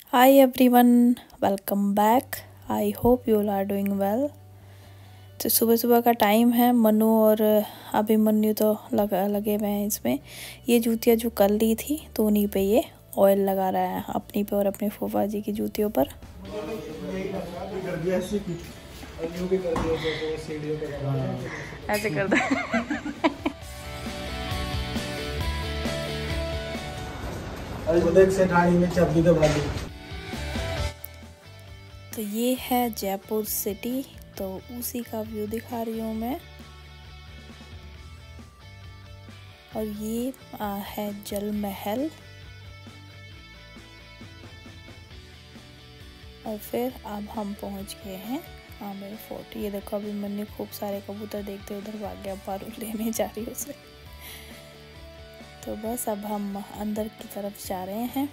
Hi everyone, welcome back. I hope you all are doing well. तो सुबह सुबह का टाइम है। मनु और अभिमन्यु तो लगे हुए हैं इसमें। ये जूतियाँ जो कल ली थी तो उन्हीं पे ये ऑयल लगा रहा है, अपनी पे और अपने फूफा जी की जूतियों पर। ऐसे कर दे। तो ये है जयपुर सिटी, तो उसी का व्यू दिखा रही हूँ मैं। और ये है जल महल। और फिर अब हम पहुँच गए हैं आमेर फोर्ट। ये देखो अभी मैंने खूब सारे कबूतर देखते उधर भाग गया, पारू लेने जा रही है उसे। तो बस अब हम अंदर की तरफ जा रहे हैं।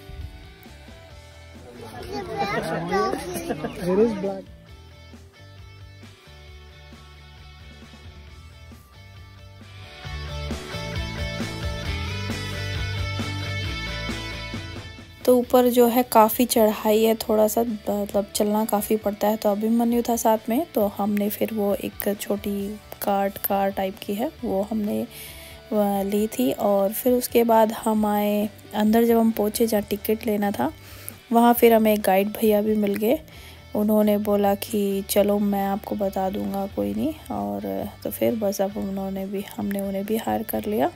तो ऊपर जो है काफ़ी चढ़ाई है, थोड़ा सा मतलब चलना काफ़ी पड़ता है। तो अभिमन्यु था साथ में, तो हमने फिर वो एक छोटी कार टाइप की है वो हमने ली थी। और फिर उसके बाद हम आए अंदर। जब हम पहुँचे जहाँ टिकट लेना था वहाँ फिर हमें एक गाइड भैया भी मिल गए। उन्होंने बोला कि चलो मैं आपको बता दूंगा, कोई नहीं। और तो फिर बस अब हमने उन्हें भी हायर कर लिया।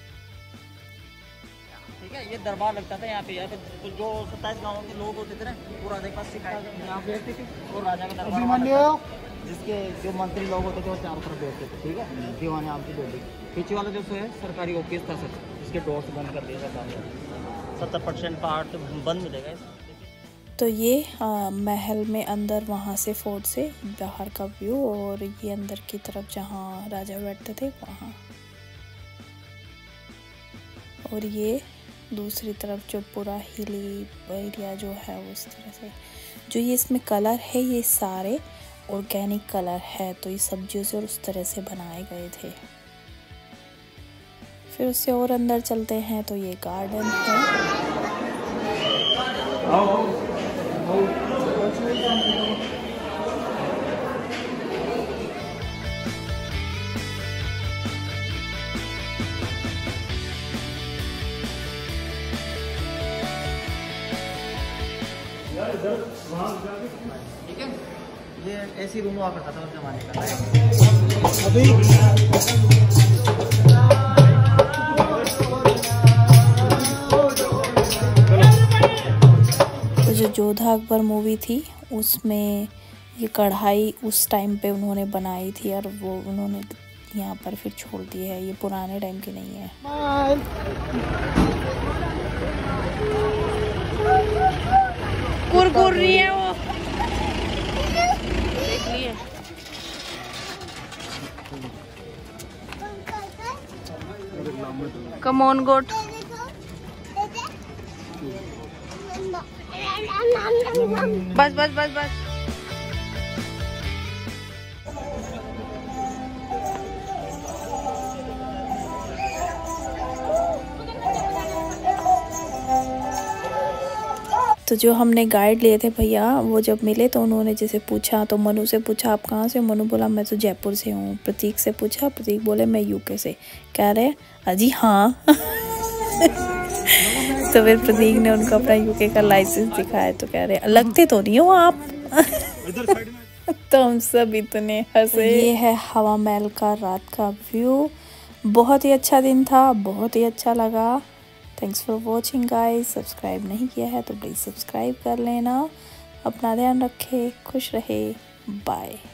ठीक है, ये दरबार लगता था यहाँ पे। यार तो जो 27 गाँव के लोग होते थे ना, वो राजा के पास शिकायत यहाँ बैठते थे। वो राजा का दरबार, जिसके जो मंत्री लोग होते थे वो चारों तरफ बैठते थे। ठीक है, दीवाने आम की बिल्डिंग पीछे वाला जो है सरकारी ऑफिस था सर, इसके डोर्स बंद कर दिया था। 70% पार्ट बंद मिलेगा। तो ये महल में अंदर, वहाँ से फोर्ट से बाहर का व्यू। और ये अंदर की तरफ जहाँ राजा बैठते थे वहाँ। और ये दूसरी तरफ जो पूरा हिली एरिया जो है उस तरह से। जो ये इसमें कलर है ये सारे ऑर्गेनिक कलर है, तो ये सब्जियों से और उस तरह से बनाए गए थे। फिर उससे और अंदर चलते हैं तो ये गार्डन है। ठीक है, ये ऐसी रूम हुआ करता था उस जमाने का। अभी तो जो जोधा अकबर मूवी थी उसमें ये कढ़ाई उस टाइम पे उन्होंने बनाई थी, और वो उन्होंने यहाँ पर फिर छोड़ दी है। ये पुराने टाइम की नहीं है। कुरकुर रही है वो, देख लिए। Come on goat. बस बस बस बस। तो जो हमने गाइड लिए थे भैया, वो जब मिले तो उन्होंने जैसे पूछा, तो मनु से पूछा आप कहाँ से? मनु बोला मैं तो जयपुर से हूँ। प्रतीक से पूछा, प्रतीक बोले मैं यूके से। कह रहे अजी हाँ। तो फिर प्रतीक ने उनको अपना यूके का लाइसेंस दिखाया, तो कह रहे लगते तो नहीं हो आप। तो हम सब इतने हंसे। ये है हवा महल का रात का व्यू। बहुत ही अच्छा दिन था, बहुत ही अच्छा लगा। Thanks for watching guys. Subscribe नहीं किया है तो प्लीज़ सब्सक्राइब कर लेना। अपना ध्यान रखे, खुश रहे, बाय।